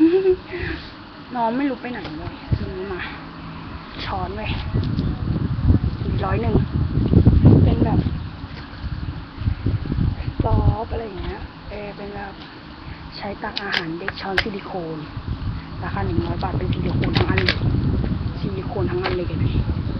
น้องไม่รู้ไปไหนเลยซื้อมาช้อนไว้101เป็นแบบซอฟอะไรอย่างเงี้ยเป็นแบบใช้ตักอาหารเด็กช้อนซิลิโคนราคา100 บาทเป็นซิลิโคนทั้งอันเลยซิลิโคนทั้งอันเลยกัน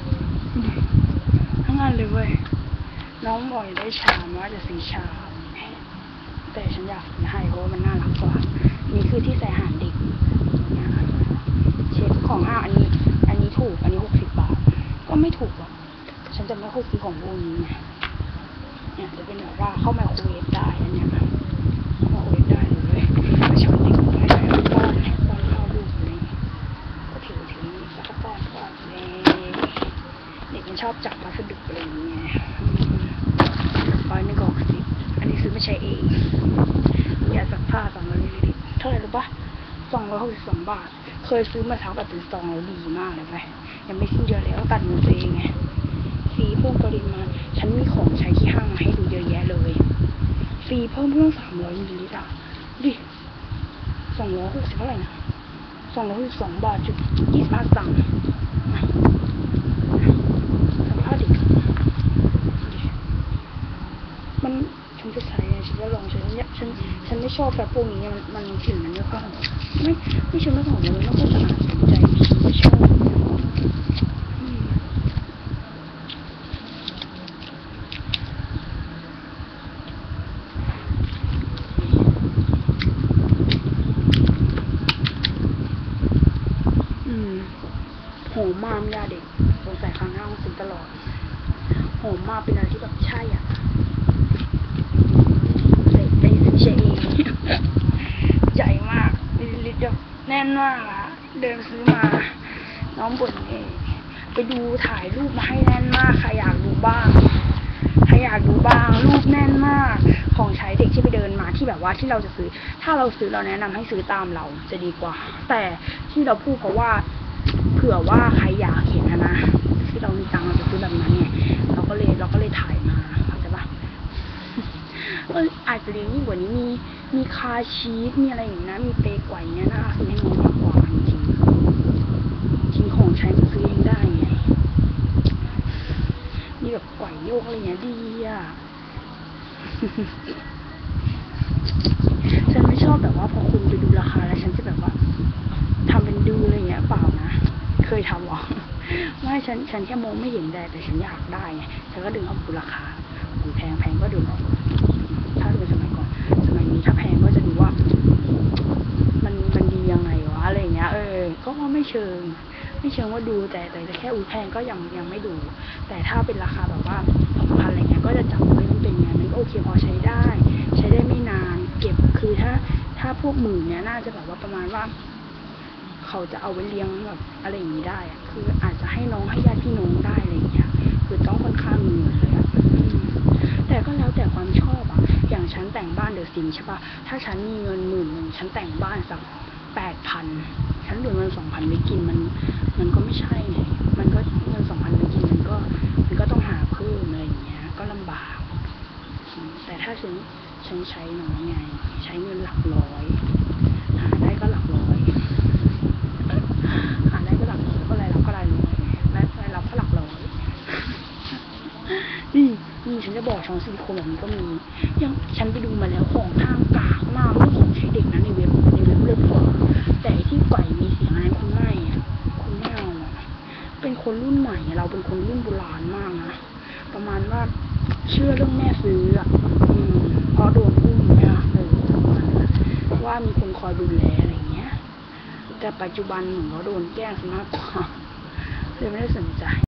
ทั้งอันเลยเว้ยน้องบอกอยากได้ชามว่าจะซื้อชามแต่ฉันอยากซื้อให้เพราะมันน่ารักกว่านี่คือที่ใส่อาหารเด็กเช็คของอันนี้ถูกอันนี้60 บาทก็ไม่ถูกหรอกฉันจะไม่ค่อยซื้อของพวกนี้เนี่ยจะเป็นแบบว่าเข้าไมโครเวฟได้อันเนี้ยเข้าไมโครเวฟได้เลยช้อนเด็กไปแล้วป้อนข้าวลูกเลยก็ถือแล้วก็ป้อนเลยเด็กมันชอบจับมาสะดุดอะไรอย่างเงี้ย160อันนี้ซื้อไม่ใช่เองยาซักผ้า200 มิลลิลิตรเท่าไหร่รู้ปะ262 บาทเคยซื้อมาทั้งแบบเป็นซองแล้วดีมากเลยไหมยังไม่สิ้นเดือนแล้วตัดมือตัวเองไงฟรีเพิ่มปริมาณฉันมีของใช้ที่ห้างมาให้ดูเยอะแยะเลยฟรีเพิ่ม300 มิลลิลิตรดิ260เท่าไหร่นะ262 บาทจุด25 สตางค์สัมภาษณ์ดิมันฉันจะใช้ฉันจะลองใช้ฉันไม่ชอบแบบพวกนี้มันกลิ่นมันไม่ค่อยหอมไม่ฉันไม่หอมเลยไม่ค่อยสะอาดสนใจไม่ชอบหอมมากยาเด็กสงสัยครั้งหน้าต้องซื้อตลอดหอมมากเป็นอะไรที่แบบใช่อ่ะไปซื้อเชเองใหญ่มากมิลลิลิตรแน่นมากอะเดินซื้อมาน้องบ่นเองไปดูถ่ายรูปมาให้แน่นมากใครอยากดูบ้างรูปแน่นมากของใช้เด็กที่ไปเดินมาที่แบบว่าที่เราจะซื้อถ้าเราซื้อเราแนะนำให้ซื้อตามเราจะดีกว่าแต่ที่เราพูดเพราะว่าเผื่อว่าใครอยากเห็นนะที่เรามีตังค์เราจะซื้อแบบนั้นไงเราก็เลยถ่ายมาเข้าใจปะอาจจะเลี้ยงยิ่งกว่านี้มีคาชีสมีอะไรอย่างนี้นะมีเปย์ไกวเนี้ยน่าซื้อให้น้องมากกว่าจริงของใช้มันซื้อเองได้ไงมีแบบไกวโยกอะไรเงี้ยดีอ่ะ ฉันไม่ชอบแบบว่าพอคุณไปดูราคาแล้วฉันจะแบบว่าทำเป็นดูอะไรเงี้ยเปล่านะเคยทำหรอไม่ฉันแค่มองไม่เห็นแต่ฉันอยากได้ไงฉันก็ดึงเอาดูราคาแพงก็ดึงออกถ้าเป็นสมัยก่อนสมัยนี้ถ้าแพงก็จะดูว่ามันดียังไงวะอะไรเงี้ยก็ไม่เชิงว่าดูแต่แค่แพงก็ยังไม่ดูแต่ถ้าเป็นราคาแบบว่า2,000อะไรเงี้ยก็จะจับไว้มันเป็นไงมันก็โอเคพอใช้ได้ไม่นานเก็บคือถ้าพวกหมื่นเนี้ยน่าจะแบบว่าประมาณว่าเขาจะเอาไว้เลี้ยงแบบอะไรอย่างนี้ได้คืออาจจะให้น้องให้ญาติพี่น้องได้อะไรอย่างเงี้ยคือต้องค่อนข้างมีเงินเลยแต่ก็แล้วแต่ความชอบอย่างฉันแต่งบ้านเดอะซิมใช่ปะถ้าฉันมีเงิน10,000ฉันแต่งบ้านสัก8,000ฉันเหลือเงิน2,000ไม่กินมันก็ไม่ใช่ไงมันก็เงิน2,000ไม่กินมันก็ต้องหาเพิ่มอะไรอย่างเงี้ยก็ลำบากแต่ถ้าฉันใช้น้อยไงใช้เงินหลักร้อยหาได้ก็หลักร้อยก็รายรับก็รายร้อยและรายรับก็หลักร้อยนี่ฉันจะบอกช้อนซิลิโคนแบบนี้ก็มียังฉันไปดูมาแล้วของทางกากมากไม่ของใช้เด็กนะในเว็บเลยพอแต่ที่ไก่มีเสียงอะไรคุณไม่เอาเป็นคนรุ่นใหม่เราเป็นคนรุ่นโบราณมากนะประมาณว่าเชื่อเรื่องแม่ซื้อเพราะโดนอุ้มเนี่ยว่ามีคนคอยดูแลอะไรเงี้ยแต่ปัจจุบันเหมือนเขาโดนแกล้งซะมากกว่าเลยไม่ได้สนใจ